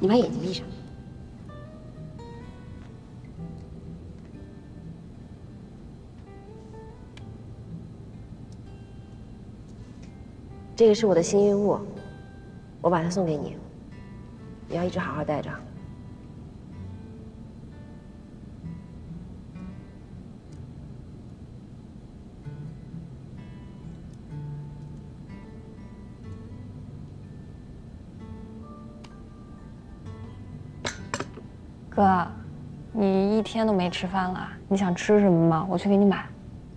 你把眼睛闭上。这个是我的幸运物，我把它送给你，你要一直好好带着。 哥，你一天都没吃饭了，你想吃什么吗？我去给你买。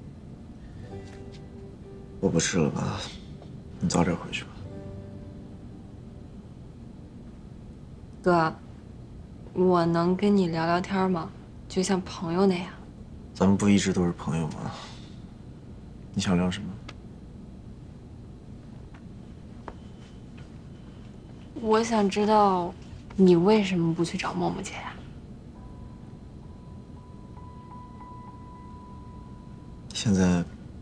我不吃了吧，你早点回去吧。 哥，我能跟你聊聊天吗？就像朋友那样。 咱们不一直都是朋友吗？你想聊什么？ 我想知道，你为什么不去找默默姐呀？ 现在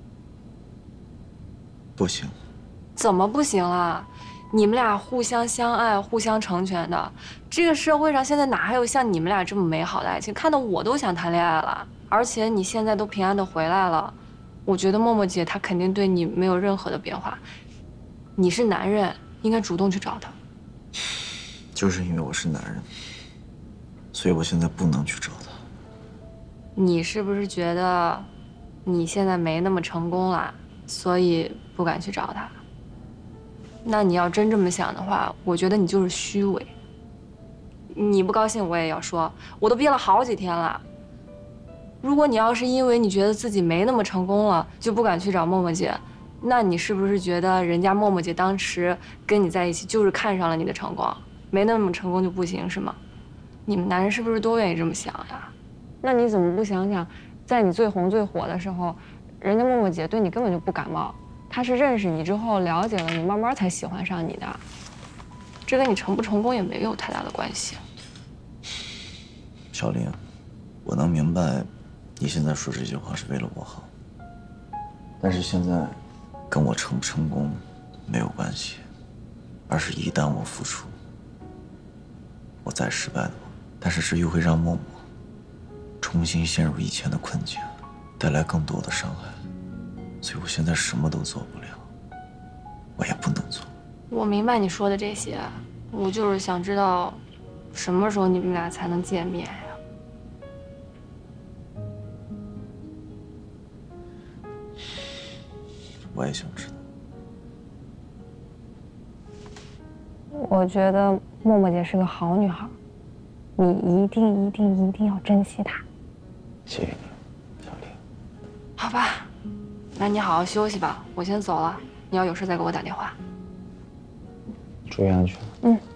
不行。 怎么不行啦？你们俩互相相爱、互相成全的，这个社会上现在哪还有像你们俩这么美好的爱情？看得我都想谈恋爱了。而且你现在都平安的回来了，我觉得默默姐她肯定对你没有任何的变化。你是男人，应该主动去找她。 就是因为我是男人，所以我现在不能去找他。 你是不是觉得你现在没那么成功了，所以不敢去找他？那你要真这么想的话，我觉得你就是虚伪。你不高兴我也要说，我都憋了好几天了。如果你要是因为你觉得自己没那么成功了，就不敢去找默默姐，那你是不是觉得人家默默姐当时跟你在一起就是看上了你的成功，没那么成功就不行是吗？你们男人是不是都愿意这么想呀？那你怎么不想想，在你最红最火的时候，人家默默姐对你根本就不感冒，她是认识你之后了解了你，慢慢才喜欢上你的。这跟你成不成功也没有太大的关系。 小林，我能明白，你现在说这些话是为了我好，但是现在跟我成不成功没有关系，而是一旦我付出，我再失败的话，但是这又会让默默重新陷入以前的困境，带来更多的伤害，所以我现在什么都做不了，我也不能做。 我明白你说的这些，我就是想知道，什么时候你们俩才能见面呀？ 我也想知道。 我觉得默默姐是个好女孩，你一定要珍惜她。 谢谢你，小林。 好吧，那你好好休息吧，我先走了。你要有事再给我打电话。 注意安全。 嗯。